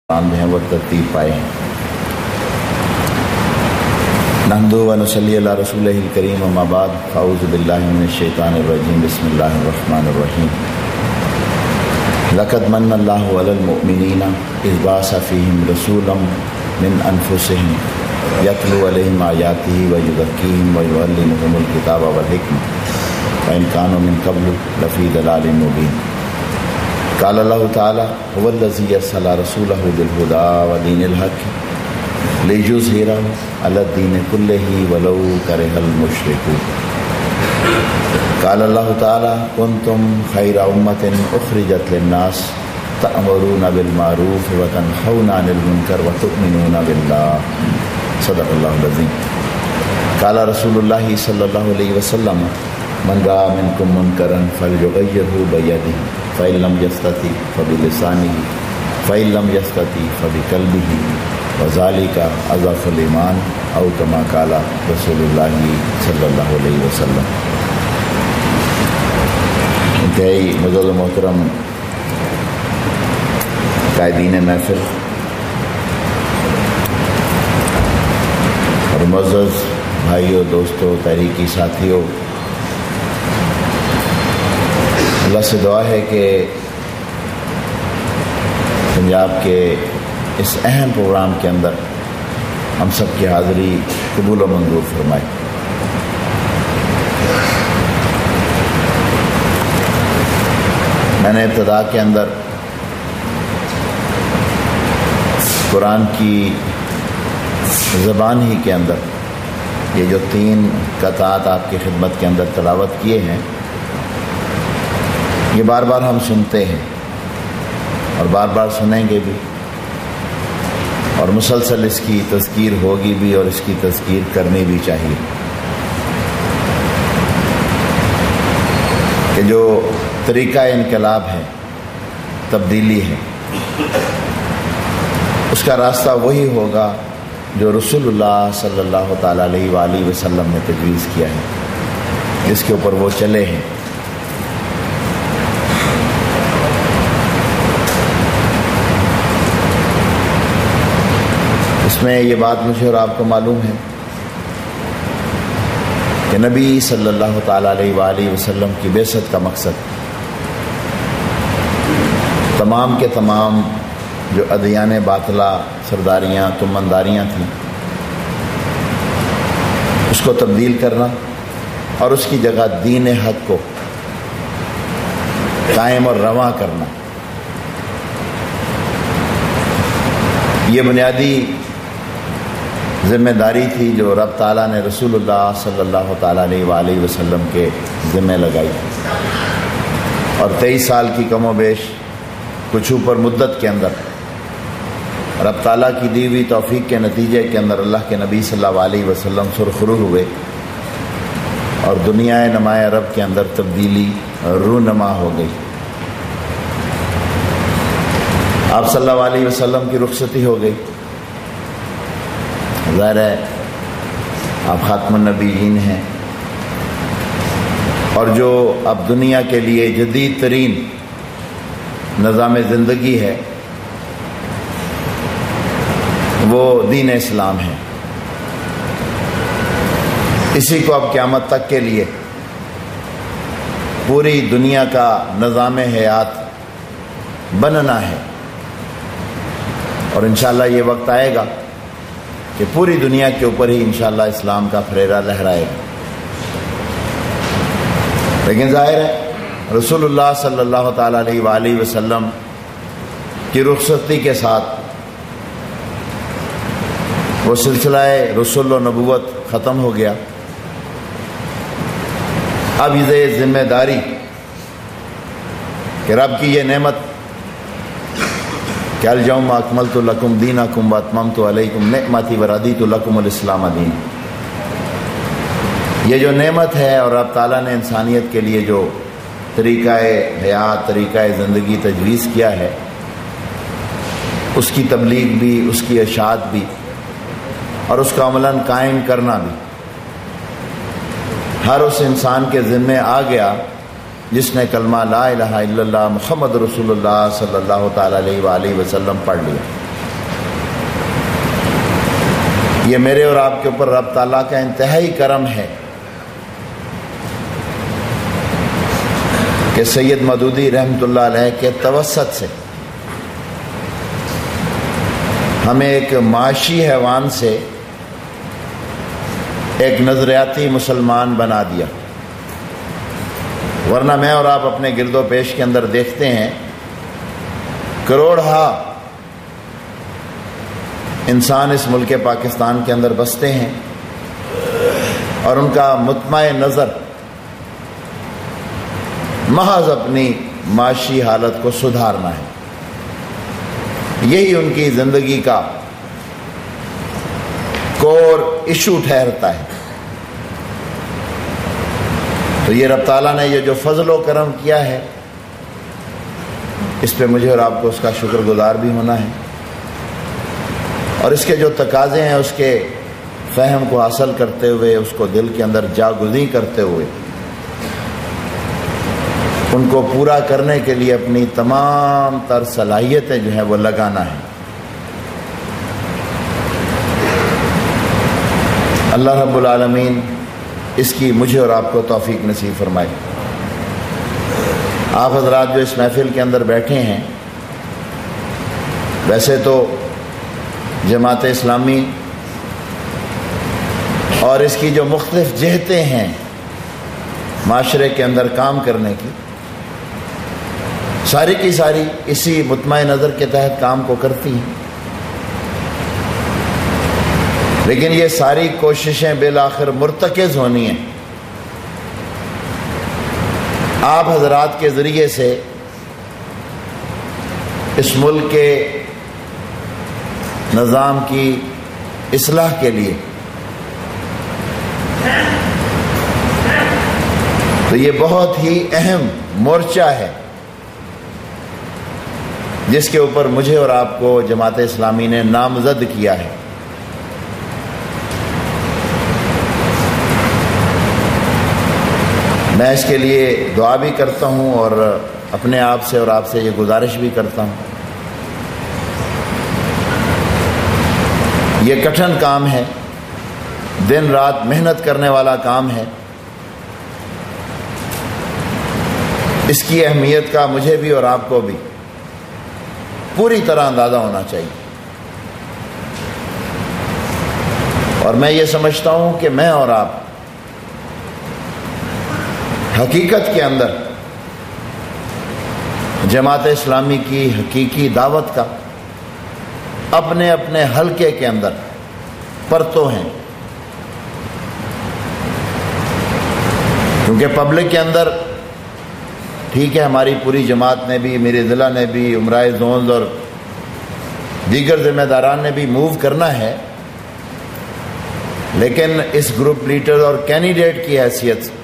جو ہیں وہ ترتیب پائے ہیں۔ نحمدہ و نصلی علی رسولہ الکریم، اما بعد، اعوذ باللہ من الشیطان الرجیم، بسم اللہ الرحمن الرحیم۔ لقد من اللہ علی المؤمنین اذ بعث فیہم رسولا من انفسہم یتلو علیہم آیاتہ ویزکیہم ویعلمہم الکتاب والحکمہ وإن كانوا من قبل لفی ضلال مبین۔ قال اللہ تعالی هو الذی ارسل رسولہ بالہدی ودین الحق لیظہرہ علی الدین کلہ ولو کرہ المشرکون۔ قال اللہ تعالی کنتم خیر امۃ اخرجت للناس تأمرون بالمعروف وتنہون عن المنکر وتؤمنون باللہ۔ صدق اللہ العظیم۔ قال رسول اللہ صلی اللہ علیہ وسلم من رأى منکم منکرا فلیغیرہ بیدہ فإن لم يستطع فبلسانہ فإن لم يستطع فبقلبہ وذلك اضعف الایمان او کما قال رسول اللہ صلی اللہ علیہ وسلم۔ انتہائی معزز و محترم قائدین محفل اور معزز بھائیوں، دوستوں، تحریکی ساتھیوں، اللہ سے دعا ہے کہ پنجاب کے اس اہم پروگرام کے اندر ہم سب کی حاضری قبول و منظور فرمائے۔ میں نے ابتدا کے اندر قرآن کی زبان ہی کے اندر یہ جو 3 قطعات آپ کی خدمت کے اندر تلاوت کیے ہیں، یہ بار بار ہم سنتے ہیں اور بار بار سنیں گے بھی، اور مسلسل اس کی تذکیر ہوگی بھی اور اس کی تذکیر کرنی بھی چاہیے کہ جو طریقہ انقلاب ہے، تبدیلی ہے، اس کا راستہ وہی ہوگا جو رسول اللہ صلی اللہ تعالیٰ علیہ وآلہ وسلم نے تجویز کیا ہے، جس کے اوپر وہ چلے ہیں۔ اس میں یہ بات مجھے اور آپ کو معلوم ہے کہ نبی صلی اللہ تعالیٰ علیہ وآلہ وسلم کی بعثت کا مقصد تمام کے تمام جو ادیان باطلہ، سرداریاں، تمنداریاں تھیں، اس کو تبدیل کرنا اور اس کی جگہ دین حق کو قائم اور رواں کرنا، یہ بنیادی ذمہ داری تھی جو رب تعالیٰ نے رسول اللہ صلی اللہ تعالیٰ علیہ وآلہ وسلم کے ذمہ لگائی، اور 23 سال کی کم و بیش کچھ اوپر مدت کے اندر رب تعالیٰ کی دی ہوئی توفیق کے نتیجے کے اندر اللہ کے نبی صلی اللہ علیہ وسلم سرخرو ہوئے اور دنیا نمائے عرب کے اندر تبدیلی رونما ہو گئی۔ آپ صلی اللہ علیہ وسلم کی رخصتی ہو گئی۔ ظاہر ہے آپ خاتم النبیین ہیں، اور جو اب دنیا کے لیے جدید ترین نظام زندگی ہے وہ دین اسلام ہے۔ اسی کو اب قیامت تک کے لیے پوری دنیا کا نظام حیات بننا ہے، اور انشاءاللہ یہ وقت آئے گا کہ پوری دنیا کے اوپر ہی انشاءاللہ اسلام کا پھریرا لہرائے گا۔ لیکن ظاہر ہے رسول اللہ صلی اللہ تعالیٰ علیہ وآلہ وسلم کی رخصتی کے ساتھ وہ سلسلہ رسول و نبوت ختم ہو گیا۔ اب یہ ذمہ داری کہ رب کی یہ نعمت کہ الیوم اکملت لکم دینکم واتممت علیکم نعمتی ورضیت لکم الاسلام دین، یہ جو نعمت ہے اور رب تعالیٰ نے انسانیت کے لیے جو طریقہ حیات، طریقہ زندگی تجویز کیا ہے، اس کی تبلیغ بھی، اس کی اشاعت بھی اور اس کا عملاً قائم کرنا بھی ہر اس انسان کے ذمے آ گیا جس نے کلمہ لا الہ الا اللہ محمد رسول اللہ صلی اللہ تعالیٰ علیہ وآلہ وسلم پڑھ لیا۔ یہ میرے اور آپ کے اوپر رب تعالیٰ کا انتہائی کرم ہے کہ سید مودودی رحمۃ اللہ علیہ کے توسط سے ہمیں ایک معاشی حیوان سے ایک نظریاتی مسلمان بنا دیا، ورنہ میں اور آپ اپنے گرد و پیش کے اندر دیکھتے ہیں کروڑہا انسان اس ملک پاکستان کے اندر بستے ہیں اور ان کا مطمع نظر محض اپنی معاشی حالت کو سدھارنا ہے، یہی ان کی زندگی کا کور ایشو ٹھہرتا ہے۔ تو یہ رب تعالیٰ نے یہ جو فضل و کرم کیا ہے، اس پہ مجھے اور آپ کو اس کا شکر گزار بھی ہونا ہے، اور اس کے جو تقاضے ہیں اس کے فہم کو حاصل کرتے ہوئے، اس کو دل کے اندر جاگزیں کرتے ہوئے ان کو پورا کرنے کے لیے اپنی تمام تر صلاحیتیں جو ہیں وہ لگانا ہے۔ اللہ رب العالمین اس کی مجھے اور آپ کو توفیق نصیب فرمائے۔ آپ حضرات جو اس محفل کے اندر بیٹھے ہیں، ویسے تو جماعت اسلامی اور اس کی جو مختلف جہتیں ہیں معاشرے کے اندر کام کرنے کی، ساری کی ساری اسی مطمع نظر کے تحت کام کو کرتی ہیں، لیکن یہ ساری کوششیں بالآخر مرتکز ہونی ہیں آپ حضرات کے ذریعے سے اس ملک کے نظام کی اصلاح کے لیے۔ تو یہ بہت ہی اہم مورچہ ہے جس کے اوپر مجھے اور آپ کو جماعت اسلامی نے نامزد کیا ہے۔ میں اس کے لیے دعا بھی کرتا ہوں اور اپنے آپ سے اور آپ سے یہ گزارش بھی کرتا ہوں، یہ کٹھن کام ہے، دن رات محنت کرنے والا کام ہے، اس کی اہمیت کا مجھے بھی اور آپ کو بھی پوری طرح اندازہ ہونا چاہیے۔ اور میں یہ سمجھتا ہوں کہ میں اور آپ حقیقت کے اندر جماعت اسلامی کی حقیقی دعوت کا اپنے اپنے حلقے کے اندر پرتو ہیں، کیونکہ پبلک کے اندر ٹھیک ہے ہماری پوری جماعت نے بھی، میرے ضلع نے بھی، عمرائے زونز اور دیگر ذمہ داران نے بھی موو کرنا ہے، لیکن اس گروپ لیڈر اور کینڈیڈیٹ کی حیثیت سے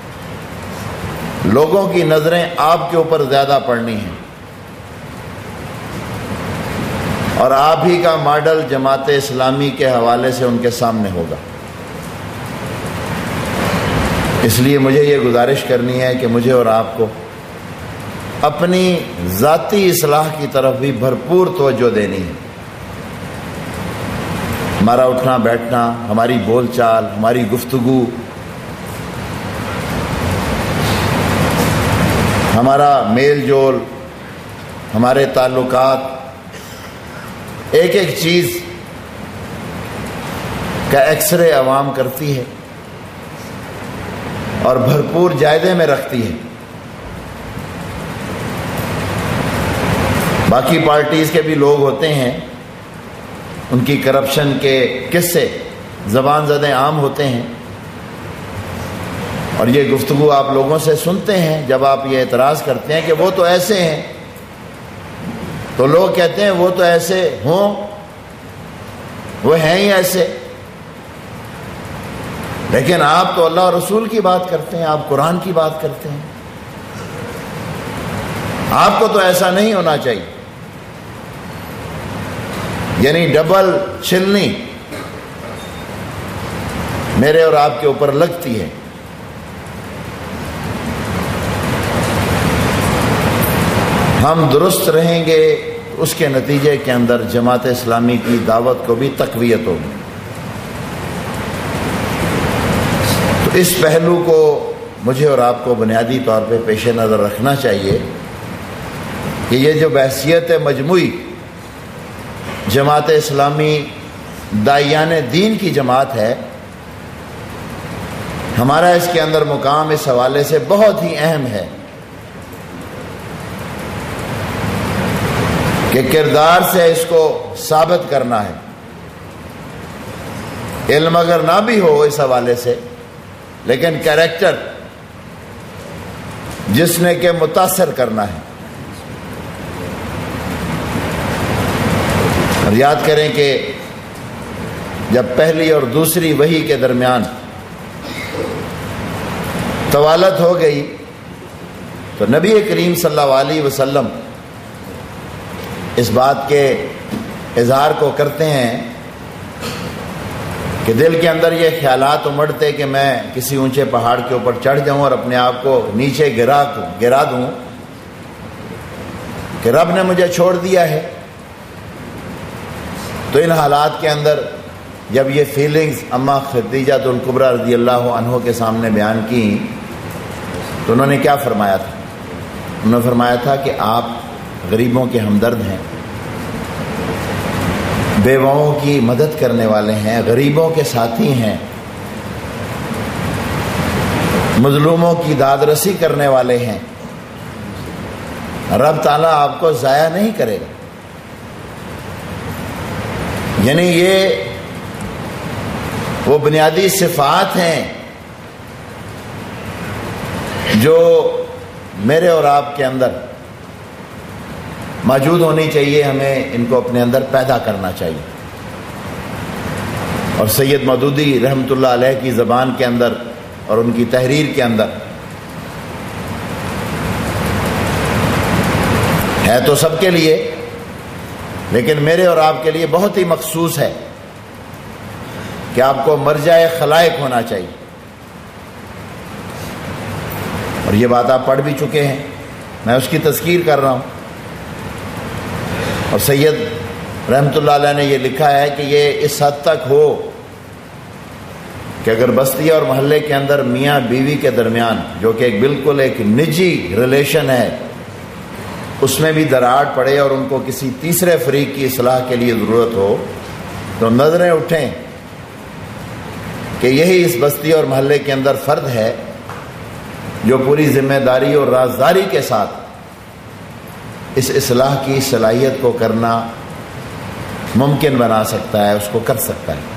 لوگوں کی نظریں آپ کے اوپر زیادہ پڑنی ہیں، اور آپ ہی کا ماڈل جماعت اسلامی کے حوالے سے ان کے سامنے ہوگا۔ اس لیے مجھے یہ گزارش کرنی ہے کہ مجھے اور آپ کو اپنی ذاتی اصلاح کی طرف بھی بھرپور توجہ دینی ہے۔ ہمارا اٹھنا بیٹھنا، ہماری بول چال، ہماری گفتگو، ہمارا میل جول، ہمارے تعلقات، ایک ایک چیز کا ایکس رے عوام کرتی ہے اور بھرپور جائزے میں رکھتی ہے۔ باقی پارٹیز کے بھی لوگ ہوتے ہیں، ان کی کرپشن کے قصے زبان زدیں عام ہوتے ہیں، اور یہ گفتگو آپ لوگوں سے سنتے ہیں جب آپ یہ اعتراض کرتے ہیں کہ وہ تو ایسے ہیں، تو لوگ کہتے ہیں وہ تو ایسے ہوں، وہ ہیں ہی ایسے، لیکن آپ تو اللہ اور رسول کی بات کرتے ہیں، آپ قرآن کی بات کرتے ہیں، آپ کو تو ایسا نہیں ہونا چاہیے۔ یعنی ڈبل چلنی میرے اور آپ کے اوپر لگتی ہے۔ ہم درست رہیں گے، اس کے نتیجے کے اندر جماعت اسلامی کی دعوت کو بھی تقویت ہوگی۔ اس پہلو کو مجھے اور آپ کو بنیادی طور پہ پیش نظر رکھنا چاہیے کہ یہ جو بحثیت مجموعی جماعت اسلامی داعیان دین کی جماعت ہے، ہمارا اس کے اندر مقام اس حوالے سے بہت ہی اہم ہے کہ کردار سے اس کو ثابت کرنا ہے۔ علم اگر نہ بھی ہو اس حوالے سے، لیکن کریکٹر جس نے کہ متاثر کرنا ہے۔ اور یاد کریں کہ جب پہلی اور دوسری وحی کے درمیان طوالت ہو گئی تو نبی کریم صلی اللہ علیہ وسلم اس بات کے اظہار کو کرتے ہیں کہ دل کے اندر یہ خیالات امڑتے کہ میں کسی اونچے پہاڑ کے اوپر چڑھ جاؤں اور اپنے آپ کو نیچے گرا دوں کہ رب نے مجھے چھوڑ دیا ہے۔ تو ان حالات کے اندر جب یہ فیلنگز اماں خدیجہ الکبریٰ رضی اللہ عنہ کے سامنے بیان کی تو انہوں نے کیا فرمایا تھا؟ انہوں نے فرمایا تھا کہ آپ غریبوں کے ہمدرد ہیں، بیواؤں کی مدد کرنے والے ہیں، غریبوں کے ساتھی ہیں، مظلوموں کی داد رسی کرنے والے ہیں۔ رب تعالیٰ آپ کو ضائع نہیں کرے گا۔ یعنی یہ وہ بنیادی صفات ہیں جو میرے اور آپ کے اندر موجود ہونی چاہیے، ہمیں ان کو اپنے اندر پیدا کرنا چاہیے۔ اور سید مودودی رحمۃ اللہ علیہ کی زبان کے اندر اور ان کی تحریر کے اندر ہے تو سب کے لیے، لیکن میرے اور آپ کے لیے بہت ہی مخصوص ہے کہ آپ کو مرجع خلائق ہونا چاہیے۔ اور یہ بات آپ پڑھ بھی چکے ہیں، میں اس کی تذکیر کر رہا ہوں۔ اور سید رحمۃ اللہ علیہ نے یہ لکھا ہے کہ یہ اس حد تک ہو کہ اگر بستی اور محلے کے اندر میاں بیوی کے درمیان، جو کہ بالکل ایک نجی ریلیشن ہے، اس میں بھی دراڑ پڑے اور ان کو کسی تیسرے فریق کی اصلاح کے لیے ضرورت ہو، تو نظریں اٹھیں کہ یہی اس بستی اور محلے کے اندر فرد ہے جو پوری ذمہ داری اور رازداری کے ساتھ اس اصلاح کی صلاحیت کو کرنا ممکن بنا سکتا ہے، اس کو کر سکتا ہے۔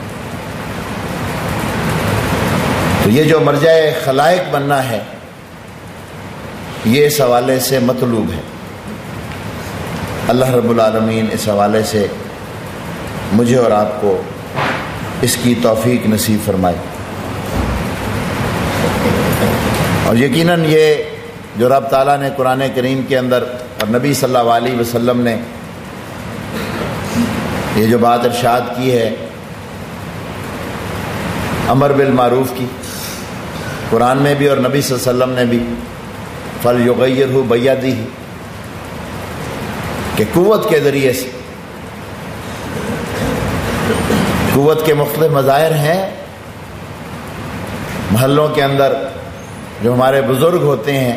تو یہ جو مرجع خلائق بننا ہے، یہ اس حوالے سے مطلوب ہے۔ اللہ رب العالمین اس حوالے سے مجھے اور آپ کو اس کی توفیق نصیب فرمائے۔ اور یقیناً یہ جو رب تعالیٰ نے قرآن کریم کے اندر اور نبی صلی اللہ علیہ وسلم نے یہ جو بات ارشاد کی ہے امر بالمعروف کی، قرآن میں بھی اور نبی صلی اللہ علیہ وسلم نے بھی، فَلْيُغَيِّرْهُ بِيَدِهِ، کہ قوت کے ذریعے سے، قوت کے مختلف مظاہر ہیں۔ محلوں کے اندر جو ہمارے بزرگ ہوتے ہیں،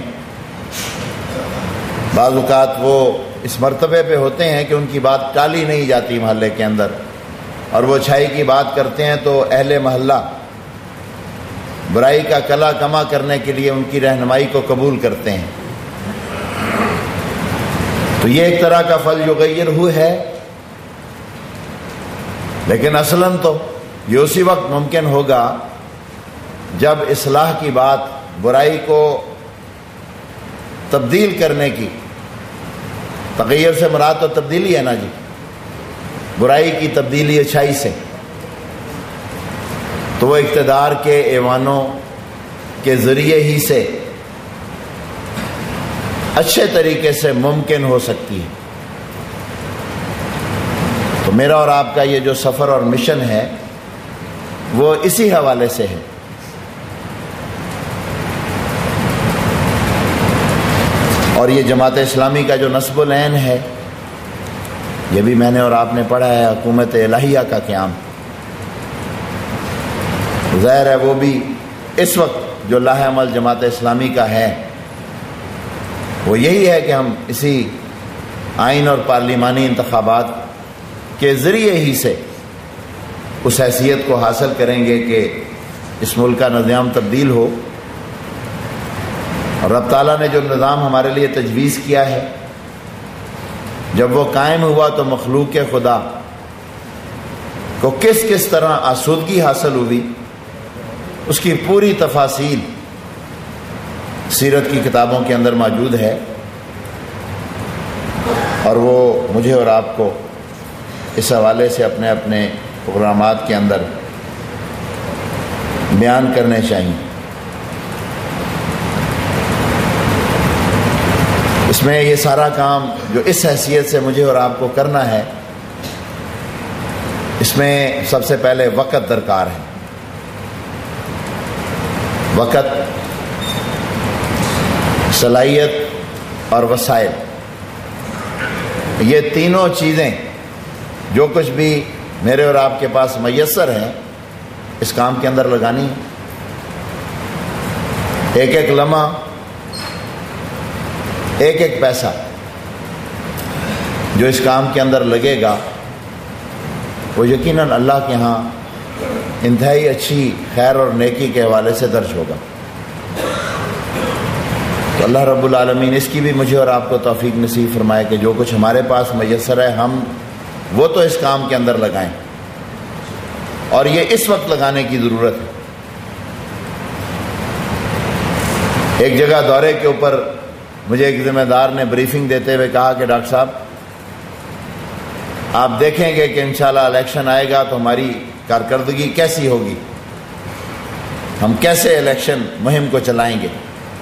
بعض اوقات وہ اس مرتبے پہ ہوتے ہیں کہ ان کی بات ٹالی نہیں جاتی محلے کے اندر، اور وہ اچھائی کی بات کرتے ہیں تو اہل محلہ برائی کا کلا کما کرنے کے لیے ان کی رہنمائی کو قبول کرتے ہیں۔ تو یہ ایک طرح کا فَلْيُغَيِّرْهُ ہے، لیکن اصلاً تو یہ اسی وقت ممکن ہوگا جب اصلاح کی بات، برائی کو تبدیل کرنے کی، تغیر سے مراد تو تبدیلی ہے نا جی، برائی کی تبدیلی اچھائی سے، تو وہ اقتدار کے ایوانوں کے ذریعے ہی سے اچھے طریقے سے ممکن ہو سکتی ہے۔ تو میرا اور آپ کا یہ جو سفر اور مشن ہے وہ اسی حوالے سے ہے۔ اور یہ جماعت اسلامی کا جو نصب العین ہے، یہ بھی میں نے اور آپ نے پڑھا ہے، حکومت الہیہ کا قیام۔ ظاہر ہے وہ بھی اس وقت جو لاہ عمل جماعت اسلامی کا ہے وہ یہی ہے کہ ہم اسی آئین اور پارلیمانی انتخابات کے ذریعے ہی سے اس حیثیت کو حاصل کریں گے کہ اس ملک کا نظام تبدیل ہو، اور رب تعالیٰ نے جو نظام ہمارے لیے تجویز کیا ہے جب وہ قائم ہوا تو مخلوق خدا کو کس کس طرح آسودگی حاصل ہوئی اس کی پوری تفاصیل سیرت کی کتابوں کے اندر موجود ہے، اور وہ مجھے اور آپ کو اس حوالے سے اپنے اپنے پروگرامات کے اندر بیان کرنے چاہیے۔ اس میں یہ سارا کام جو اس حیثیت سے مجھے اور آپ کو کرنا ہے، اس میں سب سے پہلے وقت درکار ہے۔ وقت، صلاحیت اور وسائل، یہ تینوں چیزیں جو کچھ بھی میرے اور آپ کے پاس میسر ہیں اس کام کے اندر لگانی ہے۔ ایک ایک لمحہ، ایک ایک پیسہ جو اس کام کے اندر لگے گا وہ یقیناً اللہ کے ہاں انتہائی اچھی خیر اور نیکی کے حوالے سے درج ہوگا۔ تو اللہ رب العالمین اس کی بھی مجھے اور آپ کو توفیق نصیب فرمائے کہ جو کچھ ہمارے پاس میسر ہے ہم وہ تو اس کام کے اندر لگائیں، اور یہ اس وقت لگانے کی ضرورت ہے۔ ایک جگہ دورے کے اوپر مجھے ایک ذمہ دار نے بریفنگ دیتے ہوئے کہا کہ ڈاکٹر صاحب آپ دیکھیں گے کہ انشاءاللہ الیکشن آئے گا تو ہماری کارکردگی کیسی ہوگی، ہم کیسے الیکشن مہم کو چلائیں گے۔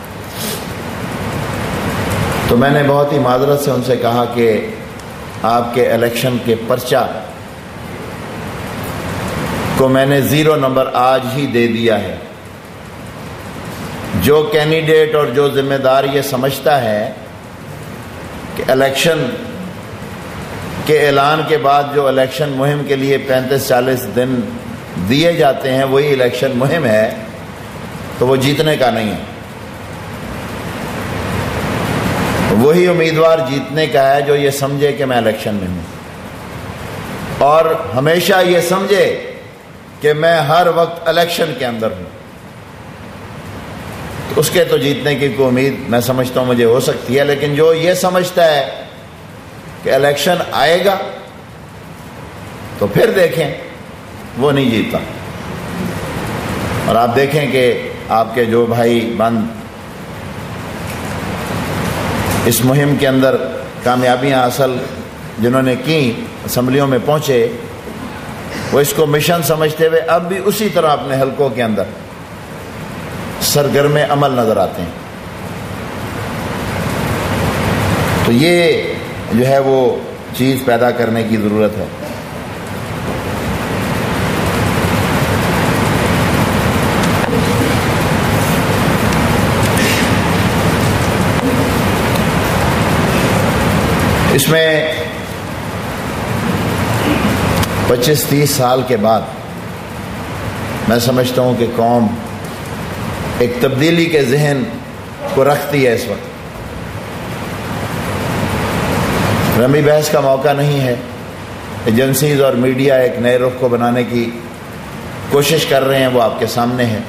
تو میں نے بہت ہی معذرت سے ان سے کہا کہ آپ کے الیکشن کے پرچہ کو میں نے 0 نمبر آج ہی دے دیا ہے۔ جو کینڈیڈیٹ اور جو ذمہ دار یہ سمجھتا ہے کہ الیکشن کے اعلان کے بعد جو الیکشن مہم کے لیے 35-40 دن دیے جاتے ہیں وہی الیکشن مہم ہے، تو وہ جیتنے کا نہیں ہے۔ وہی امیدوار جیتنے کا ہے جو یہ سمجھے کہ میں الیکشن میں ہوں، اور ہمیشہ یہ سمجھے کہ میں ہر وقت الیکشن کے اندر ہوں، تو اس کے تو جیتنے کی کوئی امید میں سمجھتا ہوں مجھے ہو سکتی ہے۔ لیکن جو یہ سمجھتا ہے کہ الیکشن آئے گا تو پھر دیکھیں، وہ نہیں جیتا۔ اور آپ دیکھیں کہ آپ کے جو بھائی بند اس مہم کے اندر کامیابیاں حاصل جنہوں نے کی، اسمبلیوں میں پہنچے، وہ اس کو مشن سمجھتے ہوئے اب بھی اسی طرح اپنے حلقوں کے اندر سرگرم عمل نظر آتے ہیں۔ تو یہ جو ہے وہ چیز پیدا کرنے کی ضرورت ہے۔ اس میں 25-30 سال کے بعد میں سمجھتا ہوں کہ قوم ایک تبدیلی کے ذہن کو رکھتی ہے۔ اس وقت رمی بحث کا موقع نہیں ہے، ایجنسیز اور میڈیا ایک نئے رخ کو بنانے کی کوشش کر رہے ہیں، وہ آپ کے سامنے ہے۔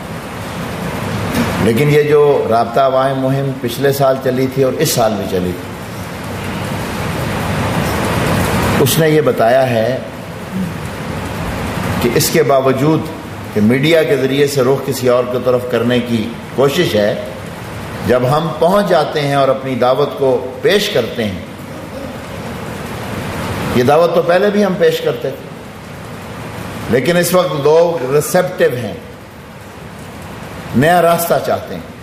لیکن یہ جو رابطہ عوام مہم پچھلے سال چلی تھی اور اس سال بھی چلی تھی، اس نے یہ بتایا ہے کہ اس کے باوجود کہ میڈیا کے ذریعے سے رخ کسی اور کی طرف کرنے کی کوشش ہے، جب ہم پہنچ جاتے ہیں اور اپنی دعوت کو پیش کرتے ہیں، یہ دعوت تو پہلے بھی ہم پیش کرتے تھے، لیکن اس وقت لوگ ریسیپٹیو ہیں، نیا راستہ چاہتے ہیں۔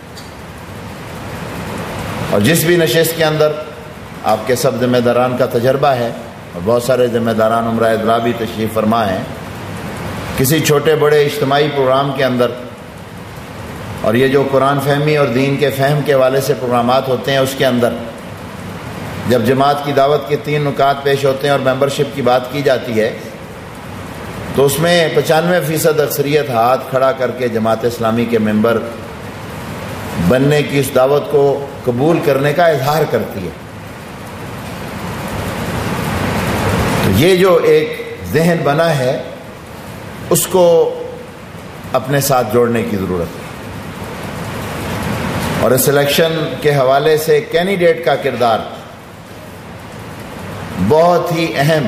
اور جس بھی نشست کے اندر آپ کے سب ذمہ داران کا تجربہ ہے، اور بہت سارے ذمہ داران عمرہ اضلاع بھی تشریف فرما ہیں، کسی چھوٹے بڑے اجتماعی پروگرام کے اندر، اور یہ جو قرآن فہمی اور دین کے فہم کے حوالے سے پروگرامات ہوتے ہیں، اس کے اندر جب جماعت کی دعوت کے 3 نکات پیش ہوتے ہیں اور ممبرشپ کی بات کی جاتی ہے، تو اس میں 95% اکثریت ہاتھ کھڑا کر کے جماعت اسلامی کے ممبر بننے کی اس دعوت کو قبول کرنے کا اظہار کرتی ہے. تو یہ جو ایک ذہن بنا ہے اس کو اپنے ساتھ جوڑنے کی ضرورت ہے. اور اس الیکشن کے حوالے سے کینڈیڈیٹ کا کردار بہت ہی اہم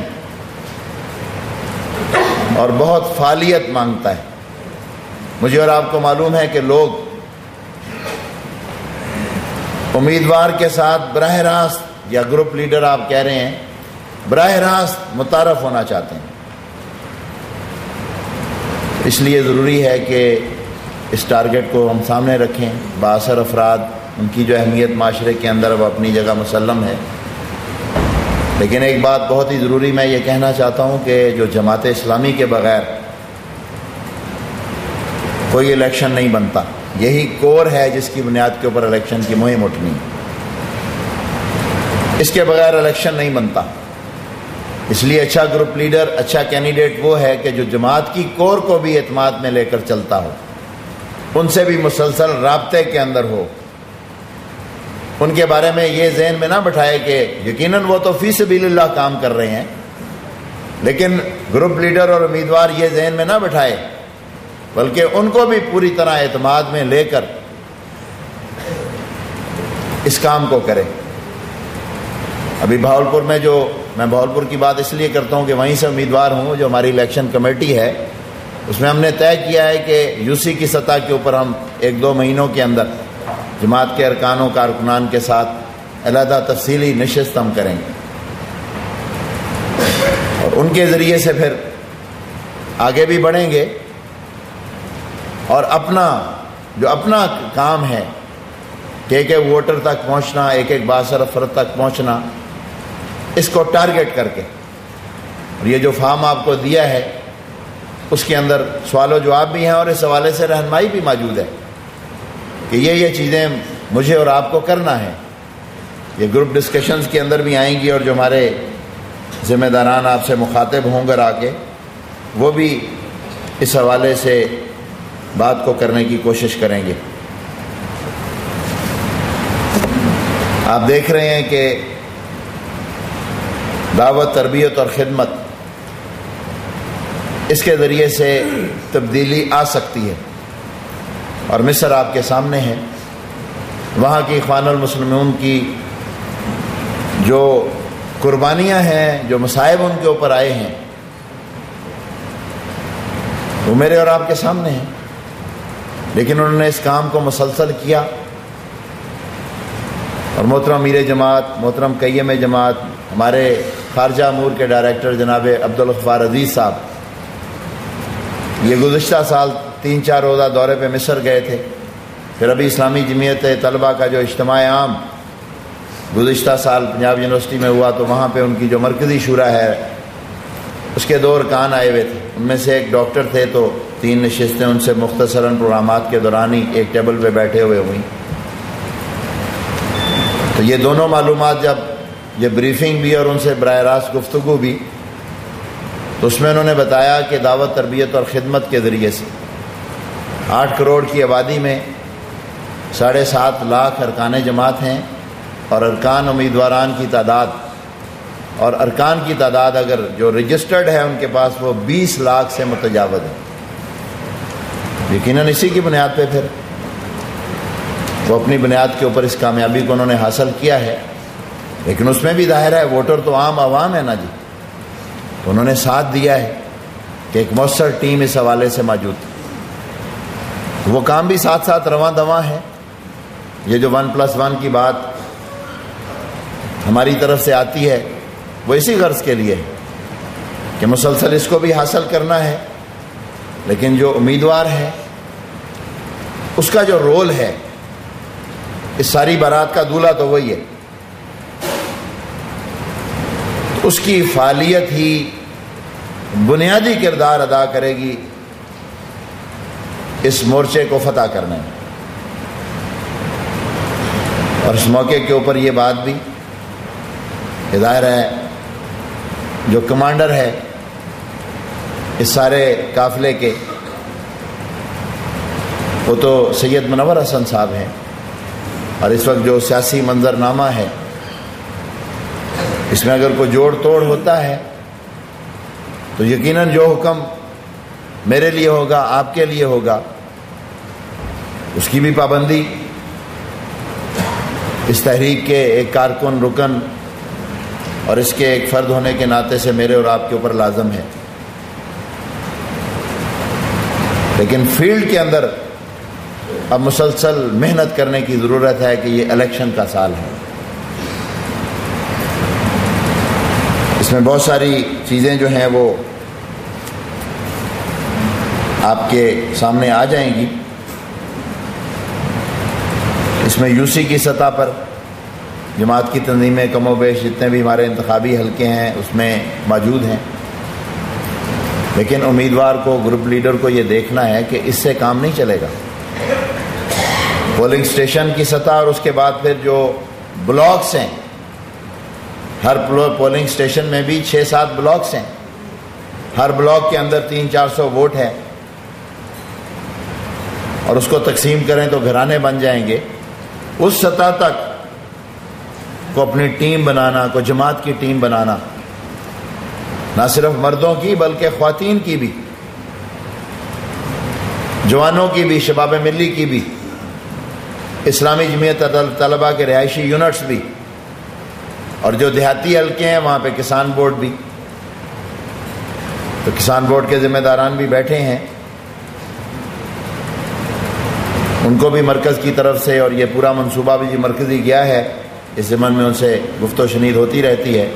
اور بہت فعالیت مانگتا ہے. مجھے اور آپ کو معلوم ہے کہ لوگ امیدوار کے ساتھ براہ راست یا گروپ لیڈر آپ کہہ رہے ہیں براہ راست متعارف ہونا چاہتے ہیں. اس لیے ضروری ہے کہ اس ٹارگٹ کو ہم سامنے رکھیں. بااثر افراد ان کی جو اہمیت معاشرے کے اندر وہ اپنی جگہ مسلم ہے. لیکن ایک بات بہت ہی ضروری میں یہ کہنا چاہتا ہوں کہ جو جماعت اسلامی کے بغیر کوئی الیکشن نہیں بنتا. یہی کور ہے جس کی بنیاد کے اوپر الیکشن کی مہم اٹھنی ہے. اس کے بغیر الیکشن نہیں بنتا. اس لیے اچھا گروپ لیڈر, اچھا کینڈیڈیٹ وہ ہے کہ جو جماعت کی کور کو بھی اعتماد میں لے کر چلتا ہو, ان سے بھی مسلسل رابطے کے اندر ہو. ان کے بارے میں یہ ذہن میں نہ بٹھائے کہ یقیناً وہ تو فی سبیل اللہ کام کر رہے ہیں, لیکن گروپ لیڈر اور امیدوار یہ ذہن میں نہ بٹھائے بلکہ ان کو بھی پوری طرح اعتماد میں لے کر اس کام کو کرے. ابھی بہاولپور میں میں بہاولپور کی بات اس لیے کرتا ہوں کہ وہیں سے امیدوار ہوں. جو ہماری الیکشن کمیٹی ہے اس میں ہم نے طے کیا ہے کہ یو سی کی سطح کے اوپر ہم 1-2 مہینوں کے اندر جماعت کے ارکان و کارکنان کے ساتھ علیحدہ تفصیلی نشست ہم کریں گے, اور ان کے ذریعے سے پھر آگے بھی بڑھیں گے. اور اپنا کام ہے کہ ایک ووٹر تک پہنچنا, ایک بااثر افراد تک پہنچنا, اس کو ٹارگٹ کر کے. اور یہ جو فارم آپ کو دیا ہے اس کے اندر سوال و جواب بھی ہیں اور اس حوالے سے رہنمائی بھی موجود ہے کہ یہ چیزیں مجھے اور آپ کو کرنا ہے. یہ گروپ ڈسکشنز کے اندر بھی آئیں گی, اور جو ہمارے ذمہ داران آپ سے مخاطب ہوں گے آ کے, وہ بھی اس حوالے سے بات کو کرنے کی کوشش کریں گے. آپ دیکھ رہے ہیں کہ دعوت, تربیت اور خدمت, اس کے ذریعے سے تبدیلی آ سکتی ہے. اور مصر آپ کے سامنے ہے. وہاں کی اخوان المسلمون کی جو قربانیاں ہیں, جو مصائب ان کے اوپر آئے ہیں, وہ میرے اور آپ کے سامنے ہیں. لیکن انہوں نے اس کام کو مسلسل کیا. اور محترم امیر جماعت, محترم قیم جماعت, ہمارے خارجہ امور کے ڈائریکٹر جناب عبدالغفار عزیز صاحب, یہ گزشتہ سال 3-4 روزہ دورے پہ مصر گئے تھے. پھر ابھی اسلامی جمعیت طلبہ کا جو اجتماع عام گزشتہ سال پنجاب یونیورسٹی میں ہوا, تو وہاں پہ ان کی جو مرکزی شورا ہے اس کے 2 ارکان آئے ہوئے تھے. ان میں سے ایک ڈاکٹر تھے, تو 3 نشستیں ان سے مختصراً پروگرامات کے دوران ہی ایک ٹیبل پہ بیٹھے ہوئے ہوئیں. تو یہ دونوں معلومات جب یہ بریفنگ بھی اور ان سے براہ راست گفتگو بھی, تو اس میں انہوں نے بتایا کہ دعوت, تربیت اور خدمت کے ذریعے سے 8 کروڑ کی آبادی میں 7.5 لاکھ ارکان جماعت ہیں, اور ارکان امیدواران کی تعداد اور ارکان کی تعداد اگر جو رجسٹرڈ ہے ان کے پاس وہ 20 لاکھ سے متجاوز ہے. یقیناً اسی کی بنیاد پہ پھر وہ اپنی بنیاد کے اوپر اس کامیابی کو انہوں نے حاصل کیا ہے. لیکن اس میں بھی ظاہر ہے ووٹر تو عام عوام ہے نا جی, تو انہوں نے ساتھ دیا ہے کہ ایک مؤثر ٹیم اس حوالے سے موجود تھی. وہ کام بھی ساتھ ساتھ رواں دواں ہے. یہ جو 1+1 کی بات ہماری طرف سے آتی ہے وہ اسی غرض کے لیے ہے کہ مسلسل اس کو بھی حاصل کرنا ہے. لیکن جو امیدوار ہے اس کا جو رول ہے, اس ساری بارات کا دولہا تو وہی ہے. اس کی فعالیت ہی بنیادی کردار ادا کرے گی اس مورچے کو فتح کرنے میں. اور اس موقع کے اوپر یہ بات بھی ظاہر ہے جو کمانڈر ہے اس سارے قافلے کے وہ تو سید منور حسن صاحب ہیں، اور اس وقت جو سیاسی منظرنامہ ہے اس میں اگر کوئی جوڑ توڑ ہوتا ہے تو یقیناً جو حکم میرے لیے ہوگا، آپ کے لیے ہوگا، اس کی بھی پابندی اس تحریک کے ایک کارکن رکن اور اس کے ایک فرد ہونے کے ناطے سے میرے اور آپ کے اوپر لازم ہے۔ لیکن فیلڈ کے اندر اب مسلسل محنت کرنے کی ضرورت ہے کہ یہ الیکشن کا سال ہے۔ اس میں بہت ساری چیزیں جو ہیں وہ آپ کے سامنے آ جائیں گی۔ اس میں یو سی کی سطح پر جماعت کی تنظیمیں کم و بیش جتنے بھی ہمارے انتخابی حلقے ہیں اس میں موجود ہیں، لیکن امیدوار کو، گروپ لیڈر کو یہ دیکھنا ہے کہ اس سے کام نہیں چلے گا۔ پولنگ اسٹیشن کی سطح اور اس کے بعد پھر جو بلاکس ہیں، ہر پولنگ اسٹیشن میں بھی 6-7 بلاکس ہیں، ہر بلاک کے اندر 300-400 ووٹ ہے، اور اس کو تقسیم کریں تو گھرانے بن جائیں گے۔ اس سطح تک کو اپنی ٹیم بنانا، کو جماعت کی ٹیم بنانا، نہ صرف مردوں کی بلکہ خواتین کی بھی، جوانوں کی بھی، شباب ملی کی بھی، اسلامی جمعیت طلبہ کے رہائشی یونٹس بھی، اور جو دیہاتی حلقے ہیں وہاں پہ کسان بورڈ بھی۔ تو کسان بورڈ کے ذمہ داران بھی بیٹھے ہیں، ان کو بھی مرکز کی طرف سے، اور یہ پورا منصوبہ بھی مرکزی گیا ہے، اس ضمن میں ان سے گفت و شنید ہوتی رہتی ہے۔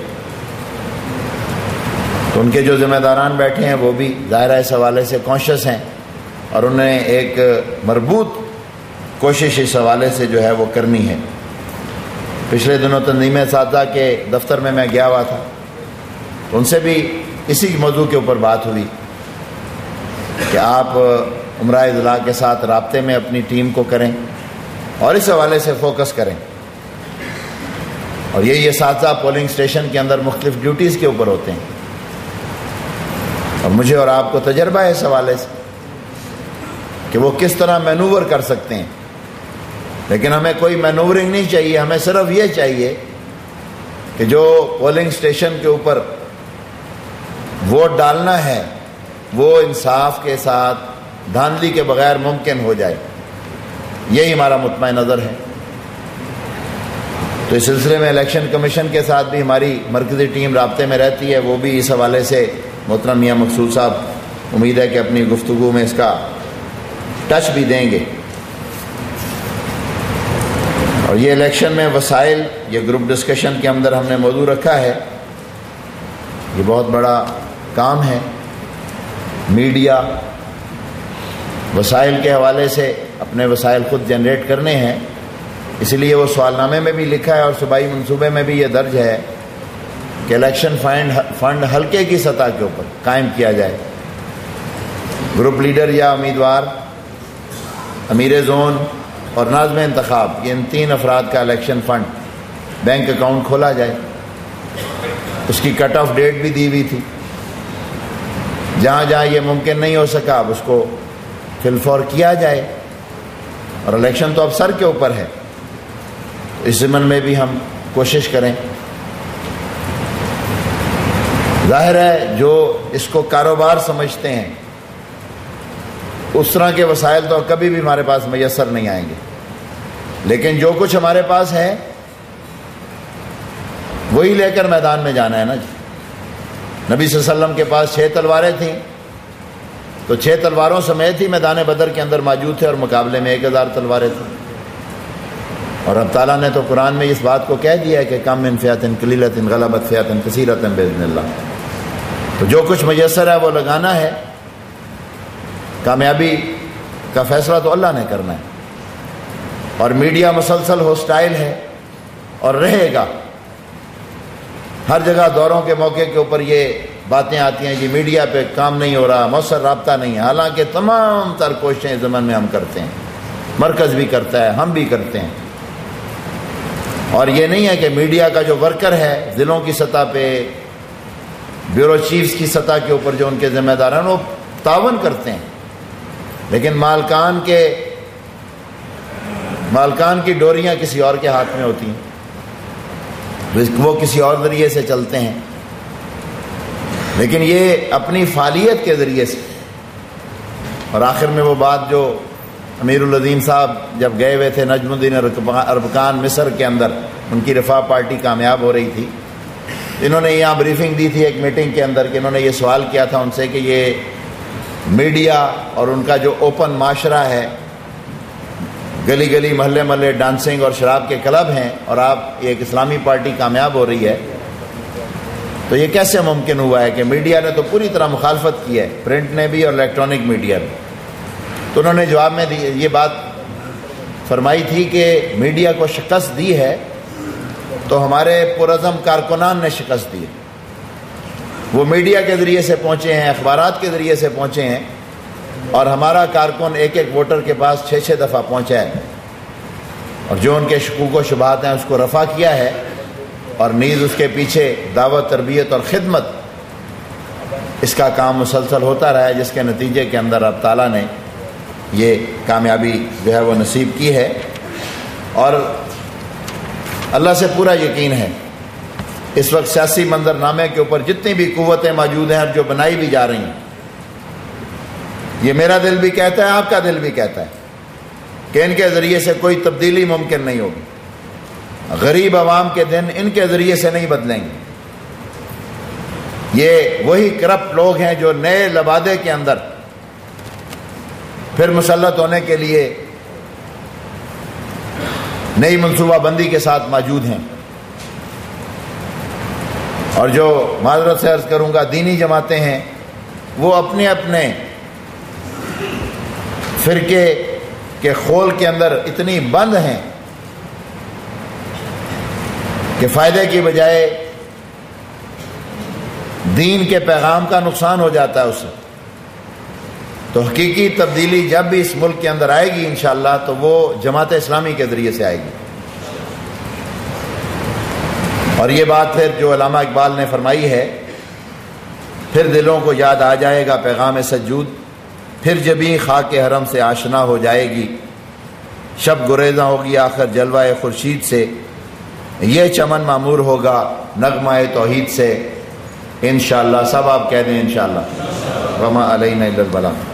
تو ان کے جو ذمہ داران بیٹھے ہیں وہ بھی ظاہرہ اس حوالے سے کانشیس ہیں، اور انہیں ایک مربوط کوشش اس حوالے سے جو ہے وہ کرنی ہے۔ پچھلے دنوں تنظیم اساتذہ کے دفتر میں گیا ہوا تھا، ان سے بھی اسی موضوع کے اوپر بات ہوئی کہ آپ عمرہ اضلاع کے ساتھ رابطے میں اپنی ٹیم کو کریں اور اس حوالے سے فوکس کریں۔ اور یہ اساتذہ پولنگ اسٹیشن کے اندر مختلف ڈیوٹیز کے اوپر ہوتے ہیں، اور مجھے اور آپ کو تجربہ ہے اس حوالے سے کہ وہ کس طرح مینوور کر سکتے ہیں۔ لیکن ہمیں کوئی مینوورنگ نہیں چاہیے، ہمیں صرف یہ چاہیے کہ جو پولنگ اسٹیشن کے اوپر ووٹ ڈالنا ہے وہ انصاف کے ساتھ، دھاندلی کے بغیر ممکن ہو جائے، یہی ہمارا مطمع نظر ہے۔ تو اس سلسلے میں الیکشن کمیشن کے ساتھ بھی ہماری مرکزی ٹیم رابطے میں رہتی ہے، وہ بھی اس حوالے سے محترم میاں مقصود صاحب امید ہے کہ اپنی گفتگو میں اس کا ٹچ بھی دیں گے۔ اور یہ الیکشن میں وسائل، یہ گروپ ڈسکشن کے اندر ہم نے موضوع رکھا ہے، یہ بہت بڑا کام ہے۔ میڈیا وسائل کے حوالے سے اپنے وسائل خود جنریٹ کرنے ہیں، اس لیے وہ سوال نامے میں بھی لکھا ہے اور صوبائی منصوبے میں بھی یہ درج ہے کہ الیکشن فنڈ حلقے کی سطح کے اوپر قائم کیا جائے۔ گروپ لیڈر یا امیدوار، امیر زون اور ناظم انتخاب، یہ ان 3 افراد کا الیکشن فنڈ بینک اکاؤنٹ کھولا جائے۔ اس کی کٹ آف ڈیٹ بھی دی ہوئی تھی، جہاں جہاں یہ ممکن نہیں ہو سکا اب اس کو فی الفور کیا جائے، اور الیکشن تو اب سر کے اوپر ہے، اس ضمن میں بھی ہم کوشش کریں۔ ظاہر ہے جو اس کو کاروبار سمجھتے ہیں اس طرح کے وسائل تو کبھی بھی ہمارے پاس میسر نہیں آئیں گے، لیکن جو کچھ ہمارے پاس ہے وہی لے کر میدان میں جانا ہے نا جی۔ نبی صلی اللہ علیہ وسلم کے پاس 6 تلواریں تھیں، تو 6 تلواروں سمیت ہی میدان بدر کے اندر موجود تھے، اور مقابلے میں 1000 تلواریں تھیں۔ اور اب تعالیٰ نے تو قرآن میں اس بات کو کہہ دیا ہے کہ کم من فئۃ قلیلۃ غلبت فئۃ کثیرۃ باذن اللہ۔ تو جو کچھ میسر ہے وہ لگانا ہے، کامیابی کا فیصلہ تو اللہ نے کرنا ہے۔ اور میڈیا مسلسل ہوسٹائل ہے اور رہے گا، ہر جگہ دوروں کے موقع کے اوپر یہ باتیں آتی ہیں، جی میڈیا پہ کام نہیں ہو رہا، مؤثر رابطہ نہیں ہے، حالانکہ تمام تر کوششیں اس زمن میں ہم کرتے ہیں، مرکز بھی کرتا ہے، ہم بھی کرتے ہیں۔ اور یہ نہیں ہے کہ میڈیا کا جو ورکر ہے ضلعوں کی سطح پہ، بیورو چیفز کی سطح کے اوپر جو ان کے ذمہ داران وہ تعاون کرتے ہیں، لیکن مالکان کی ڈوریاں کسی اور کے ہاتھ میں ہوتی ہیں، وہ کسی اور ذریعے سے چلتے ہیں، لیکن یہ اپنی فعالیت کے ذریعے سے۔ اور آخر میں وہ بات جو امیر العظیم صاحب جب گئے ہوئے تھے نجم الدین اربکان مصر کے اندر، ان کی رفاہ پارٹی کامیاب ہو رہی تھی، انہوں نے یہاں بریفنگ دی تھی ایک میٹنگ کے اندر کہ انہوں نے یہ سوال کیا تھا ان سے کہ یہ میڈیا اور ان کا جو اوپن معاشرہ ہے، گلی گلی محلے محلے ڈانسنگ اور شراب کے کلب ہیں، اور آپ ایک اسلامی پارٹی کامیاب ہو رہی ہے، تو یہ کیسے ممکن ہوا ہے کہ میڈیا نے تو پوری طرح مخالفت کی ہے، پرنٹ نے بھی اور الیکٹرانک میڈیا نے۔ تو انہوں نے جواب میں یہ بات فرمائی تھی کہ میڈیا کو شکست دی ہے تو ہمارے پرعزم کارکنان نے شکست دی ہے، وہ میڈیا کے ذریعے سے پہنچے ہیں، اخبارات کے ذریعے سے پہنچے ہیں، اور ہمارا کارکن ایک ایک ووٹر کے پاس 6 دفعہ پہنچا ہے، اور جو ان کے شکوک و شبہات ہیں اس کو رفع کیا ہے، اور نیز اس کے پیچھے دعوت، تربیت اور خدمت، اس کا کام مسلسل ہوتا رہا ہے، جس کے نتیجے کے اندر اب تعالیٰ نے یہ کامیابی جو ہے وہ نصیب کی ہے۔ اور اللہ سے پورا یقین ہے اس وقت سیاسی منظرنامے کے اوپر جتنی بھی قوتیں موجود ہیں اور جو بنائی بھی جا رہی ہیں، یہ میرا دل بھی کہتا ہے، آپ کا دل بھی کہتا ہے کہ ان کے ذریعے سے کوئی تبدیلی ممکن نہیں ہوگی، غریب عوام کے دن ان کے ذریعے سے نہیں بدلیں گے۔ یہ وہی کرپٹ لوگ ہیں جو نئے لبادے کے اندر پھر مسلط ہونے کے لیے نئی منصوبہ بندی کے ساتھ موجود ہیں، اور جو معذرت سے عرض کروں گا دینی جماعتیں ہیں، وہ اپنے اپنے فرقے کے خول کے اندر اتنی بند ہیں کہ فائدے کی بجائے دین کے پیغام کا نقصان ہو جاتا ہے اس سے۔ تو حقیقی تبدیلی جب بھی اس ملک کے اندر آئے گی انشاءاللہ تو وہ جماعت اسلامی کے ذریعے سے آئے گی۔ اور یہ بات پھر جو علامہ اقبال نے فرمائی ہے، پھر دلوں کو یاد آ جائے گا پیغام سجود، پھر جبیں خاک حرم سے آشنا ہو جائے گی، شب گریزاں ہوگی آخر جلوہ خورشید سے، یہ چمن معمور ہوگا نغمہ توحید سے۔ انشاءاللہ سب آپ کہہ دیں انشاءاللہ، وما علینا الا البلاغ۔